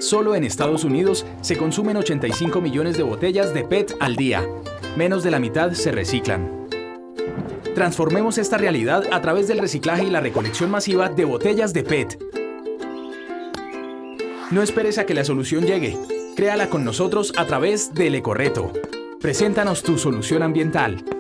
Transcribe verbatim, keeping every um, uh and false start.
Solo en Estados Unidos se consumen ochenta y cinco millones de botellas de P E T al día. Menos de la mitad se reciclan. Transformemos esta realidad a través del reciclaje y la recolección masiva de botellas de P E T. No esperes a que la solución llegue. Créala con nosotros a través del Ecoreto. Preséntanos tu solución ambiental.